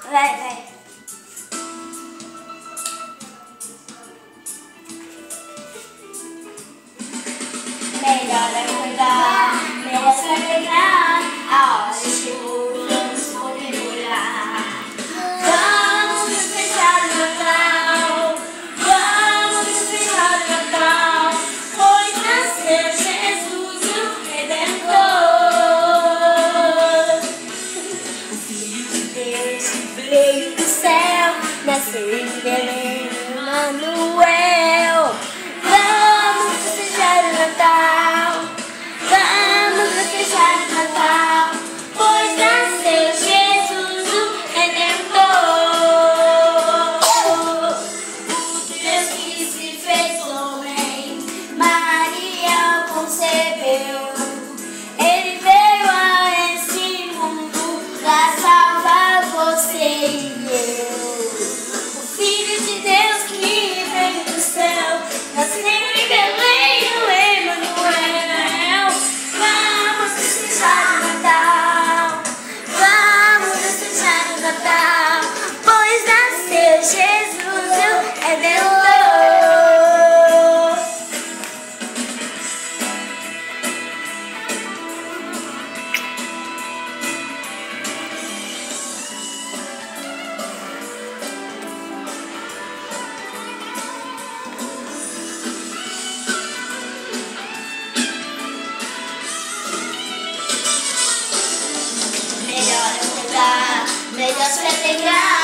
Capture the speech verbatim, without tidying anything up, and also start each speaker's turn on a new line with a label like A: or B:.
A: Vai, vai. Melhor acordar, melhor se alegrar, a hora chegou, vamos comemorar. Vamos festejar o Natal, vamos festejar o Natal, pois nasceu Jesus, o Redentor. O Filho de Deus que veio do céu, nasceu em Belém, Emmanuel. Vamos festejar o Natal, vamos festejar o Natal, pois nasceu Jesus, o Redentor. O Deus que se fez homem, Maria concebeu. Ele veio a esse mundo pra salvar você e eu. O Filho de Deus que veio do céu, nasceu em Belém, no Emmanuel. Vamos festejar o Natal, vamos festejar o Natal, pois nasceu Jesus, o Redentor. Melhor acordar, melhor se alegrar.